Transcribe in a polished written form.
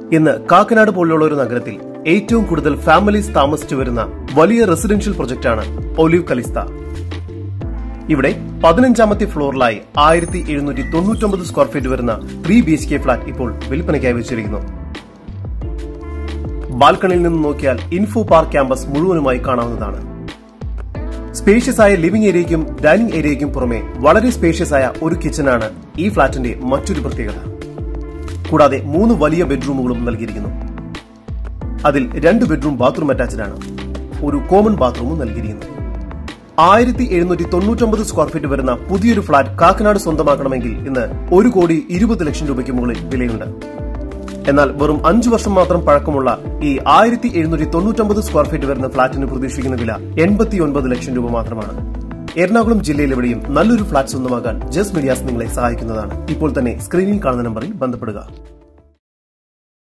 ഇന്ന് കാക്കനാട് പോലുള്ള ഒരു നഗരത്തിൽ ഏറ്റവും കൂടുതൽ ഫാമിലീസ് താമസിച്ചു വരുന്ന വലിയ റെസിഡൻഷ്യൽ പ്രൊജക്ടാണ് ഒലിവ് കലിസ്ത. ഇവിടെ 15ാമത്തെ ഫ്ലോറിലായി 1799 സ്ക്വയർ ഫീറ്റ് വരുന്ന 3 BHK ഫ്ളാറ്റ് ഇപ്പോൾ വിൽപ്പനയ്ക്കായി വെച്ചിരിക്കുന്നു. ബാൽക്കണിയിൽ നിന്ന് നോക്കിയാൽ ഇൻഫോ പാർക്ക് ക്യാമ്പസ് മുഴുവനുമായി കാണാവുന്നതാണ്. സ്പേഷ്യസ് ആയ ലിവിംഗ് ഏരിയയ്ക്കും ഡൈനിങ് ഏരിയയ്ക്കും പുറമെ വളരെ സ്പേഷ്യസ് ആയ ഒരു കിച്ചനാണ് ഈ ഫ്ളാറ്റിന്റെ മറ്റൊരു പ്രത്യേകത. കൂടാതെ 3 വലിയ ബെഡ്റൂമുകളും നൽകിയിരിക്കുന്നു. അതിൽ 2 ബെഡ്റൂം ബാത്റൂം അറ്റാച്ച്ഡ് ആണ്. ഒരു കോമൺ ബാത്റൂമും നൽകിയിരിക്കുന്നു. 1799 സ്ക്വയർ ഫീറ്റ് വരുന്ന പുതിയൊരു ഫ്ളാറ്റ് കാക്കനാട് സ്വന്തമാക്കണമെങ്കിൽ ഇന്ന് 1,20,00,000 രൂപയ്ക്ക് മുകളിൽ വിലയുണ്ട്. എന്നാൽ വെറും 5 വർഷം മാത്രം പഴക്കമുള്ള ഈ 1799 സ്ക്വയർ ഫീറ്റ് വരുന്ന ഫ്ളാറ്റിന് പ്രതീക്ഷിക്കുന്ന വില 89 ലക്ഷം രൂപ മാത്രമാണ്. എറണാകുളം ജില്ലയിലെവിടെയും നല്ലൊരു ഫ്ളാറ്റ് സ്വന്തമാക്കാൻ ജസ് മീഡിയാസ് നിങ്ങളെ സഹായിക്കുന്നതാണ്. ഇപ്പോൾ തന്നെ സ്ക്രീനിൽ കാണുന്ന നമ്പറിൽ ബന്ധപ്പെടുക.